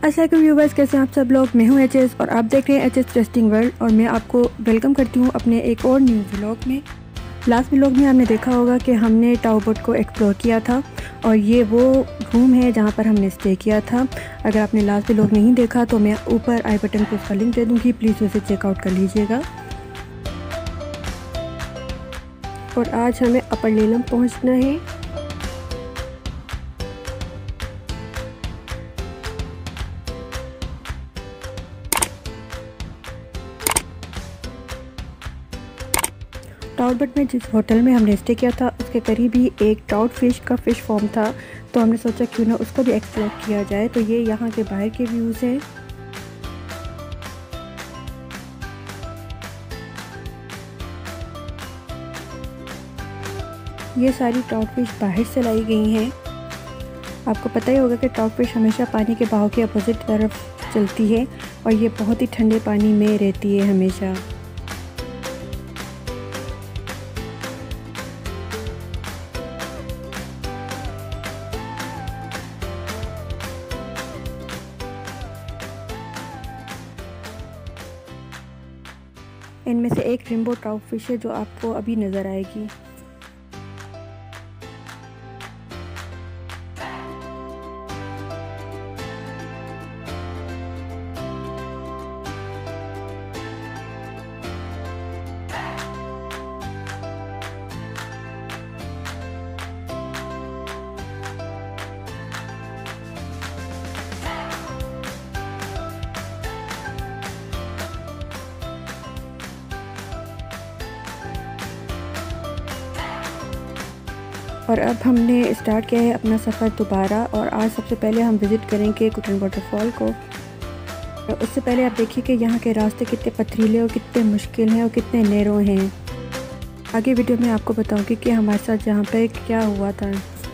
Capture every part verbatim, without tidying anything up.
अस्सलाम व्यूवर्स, कैसे हैं आप सब लोग। मैं हूं एच एस और आप देख रहे हैं एच एस टेस्टिंग वर्ल्ड और मैं आपको वेलकम करती हूं अपने एक और न्यू व्लॉग में। लास्ट व्लॉग में हमने देखा होगा कि हमने टाउ बोट को एक्सप्लोर किया था और ये वो रूम है जहां पर हमने स्टे किया था। अगर आपने लास्ट व्लॉग नहीं देखा तो मैं ऊपर आई बटन पर उसका लिंक दे दूँगी, प्लीज़ उसे चेकआउट कर लीजिएगा। और आज हमें अपर नीलम पहुँचना है। टाउट बट में जिस होटल में हमने स्टे किया था उसके करीब ही एक ट्राउट फिश का फ़िश फॉर्म था, तो हमने सोचा क्यों ना उसको भी एक्सप्लोर किया जाए। तो ये यहाँ के बाहर के व्यूज़ हैं। ये सारी ट्राउट फिश बाहर से लाई गई हैं। आपको पता ही होगा कि ट्राउट फिश हमेशा पानी के बहाव के अपोजिट तरफ चलती है और ये बहुत ही ठंडे पानी में रहती है हमेशा। इनमें से एक रेनबो ट्राउट फिश है जो आपको अभी नज़र आएगी। और अब हमने स्टार्ट किया है अपना सफ़र दोबारा और आज सबसे पहले हम विज़िट करेंगे कुटन वाटरफॉल को। तो उससे पहले आप देखिए कि यहाँ के रास्ते कितने पथरीले और कितने मुश्किल हैं और कितने नैरो हैं। आगे वीडियो में आपको बताऊँगी कि हमारे साथ यहाँ पे क्या हुआ था।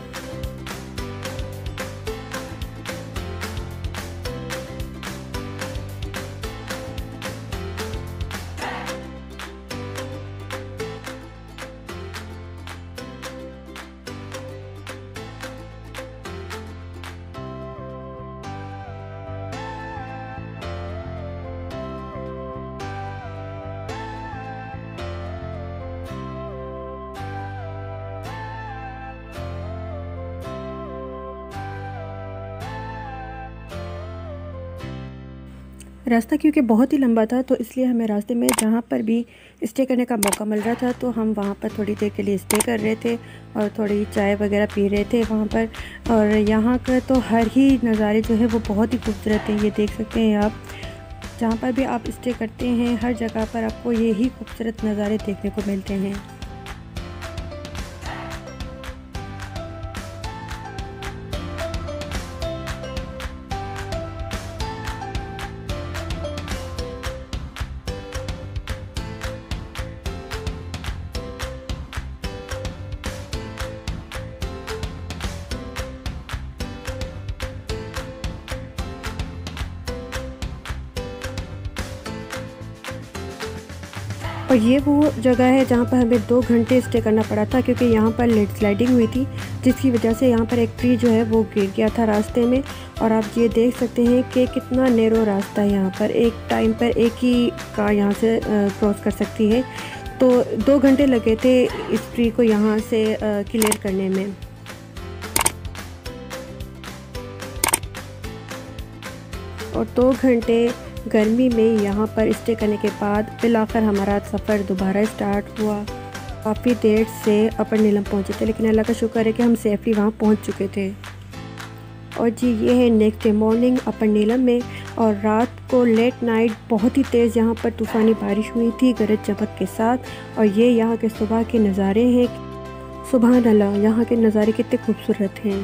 रास्ता क्योंकि बहुत ही लंबा था तो इसलिए हमें रास्ते में जहाँ पर भी स्टे करने का मौका मिल रहा था तो हम वहाँ पर थोड़ी देर के लिए स्टे कर रहे थे और थोड़ी चाय वगैरह पी रहे थे वहाँ पर। और यहाँ का तो हर ही नज़ारे जो है वो बहुत ही खूबसूरत हैं। ये देख सकते हैं आप, जहाँ पर भी आप स्टे करते हैं हर जगह पर आपको यही खूबसूरत नज़ारे देखने को मिलते हैं। और ये वो जगह है जहाँ पर हमें दो घंटे स्टे करना पड़ा था क्योंकि यहाँ पर लेट स्लाइडिंग हुई थी जिसकी वजह से यहाँ पर एक ट्री जो है वो गिर गया था रास्ते में। और आप ये देख सकते हैं कि कितना नैरो रास्ता है। यहाँ पर एक टाइम पर एक ही कार यहाँ से क्रॉस कर सकती है। तो दो घंटे लगे थे इस ट्री को यहाँ से क्लियर करने में। और दो घंटे गर्मी में यहाँ पर स्टे करने के बाद फिलहाल हमारा सफ़र दोबारा स्टार्ट हुआ। काफ़ी देर से अपर नीलम पहुँचे थे लेकिन अल्लाह का शुक्र है कि हम सेफली वहाँ पहुँच चुके थे। और जी ये है next day morning upper Neelum में। और रात को लेट नाइट बहुत ही तेज़ यहाँ पर तूफ़ानी बारिश हुई थी गरज चमक के साथ। और ये यहाँ के सुबह के नज़ारे हैं। सुभान अल्लाह, यहाँ के नज़ारे कितने खूबसूरत हैं।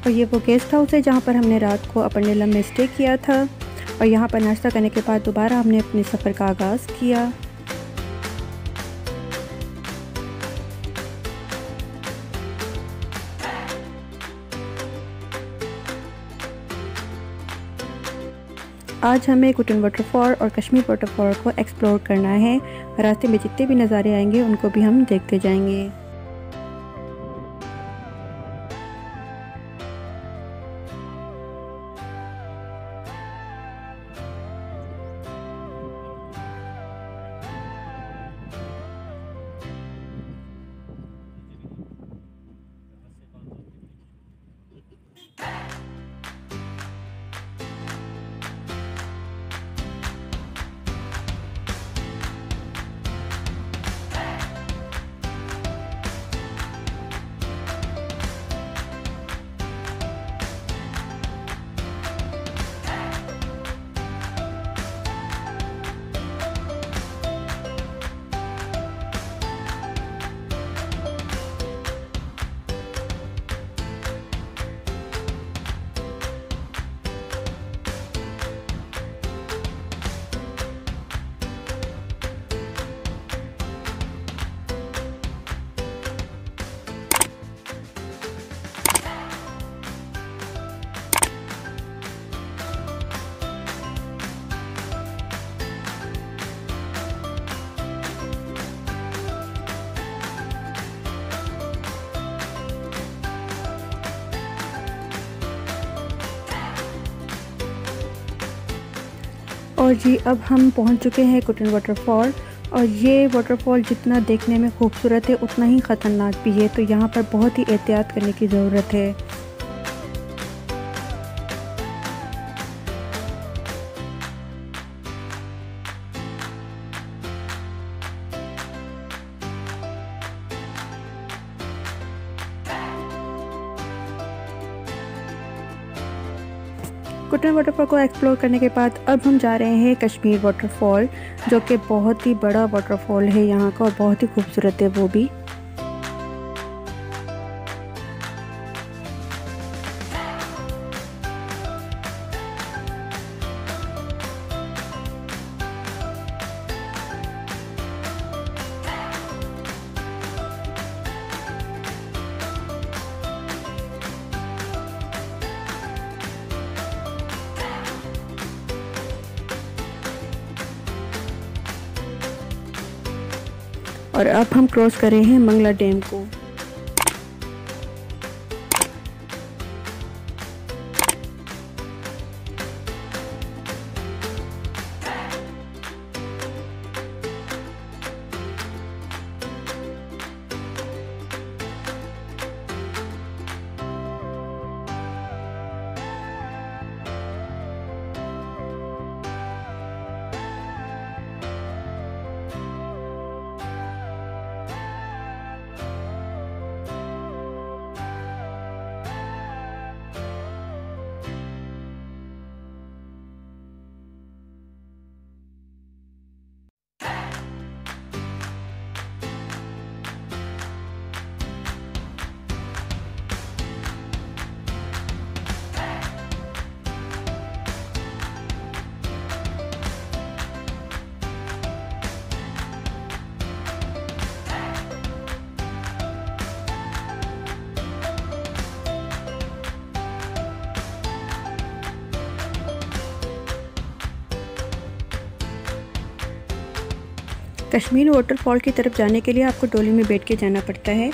और ये वो गेस्ट हाउस है जहाँ पर हमने रात को अपर नीलम में स्टे किया था और यहाँ पर नाश्ता करने के बाद दोबारा हमने अपने सफ़र का आगाज़ किया। आज हमें कुटन वाटरफॉल और कश्मीर वाटरफॉल को एक्सप्लोर करना है। रास्ते में जितने भी नज़ारे आएंगे उनको भी हम देखते जाएंगे। और जी अब हम पहुंच चुके हैं कुटन वाटरफॉल और ये वाटरफॉल जितना देखने में खूबसूरत है उतना ही ख़तरनाक भी है, तो यहाँ पर बहुत ही एहतियात करने की ज़रूरत है। कुटन वाटरफॉल को एक्सप्लोर करने के बाद अब हम जा रहे हैं कश्मीर वाटरफॉल, जो कि बहुत ही बड़ा वाटरफॉल है यहाँ का और बहुत ही खूबसूरत है वो भी। और अब हम क्रॉस कर रहे हैं मंगला डैम को। कश्मीर वाटरफॉल की तरफ जाने के लिए आपको डोली में बैठ के जाना पड़ता है।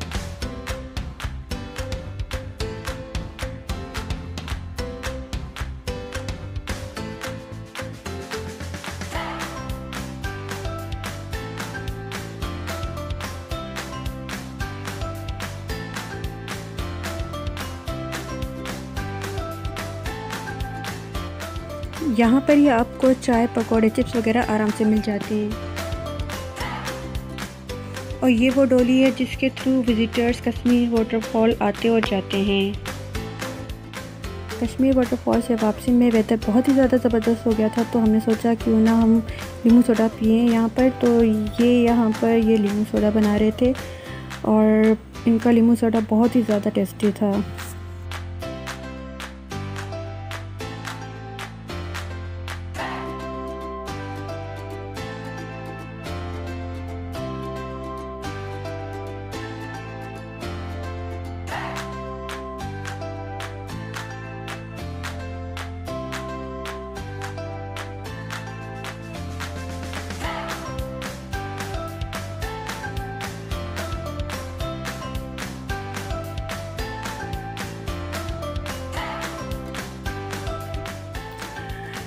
यहाँ पर ही आपको चाय, पकौड़े, चिप्स वगैरह आराम से मिल जाते हैं। और ये वो डोली है जिसके थ्रू विज़िटर्स कश्मीर वाटरफॉल आते और जाते हैं। कश्मीर वाटरफॉल से वापसी में वेदर बहुत ही ज़्यादा ज़बरदस्त हो गया था, तो हमने सोचा क्यों ना हम लीमू सोडा पिए यहाँ पर। तो ये यहाँ पर ये लीमू सोडा बना रहे थे और इनका लीमू सोडा बहुत ही ज़्यादा टेस्टी था।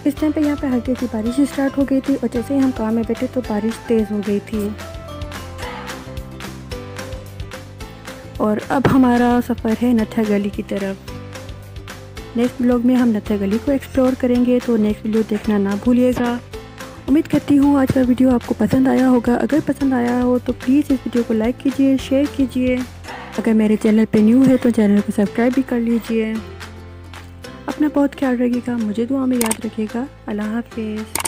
इस टाइम पे यहाँ पे हल्की सी बारिश स्टार्ट हो गई थी और जैसे ही हम कार में बैठे तो बारिश तेज़ हो गई थी। और अब हमारा सफ़र है नत्था गली की तरफ। नेक्स्ट ब्लॉग में हम नत्था गली को एक्सप्लोर करेंगे, तो नेक्स्ट वीडियो देखना ना भूलिएगा। उम्मीद करती हूँ आज का वीडियो आपको पसंद आया होगा। अगर पसंद आया हो तो प्लीज़ इस वीडियो को लाइक कीजिए, शेयर कीजिए। अगर मेरे चैनल पे न्यू है तो चैनल को सब्सक्राइब भी कर लीजिए। अपना बहुत ख्याल रखिएगा, मुझे दुआ में याद रखिएगा। अल्लाह हाफिज़।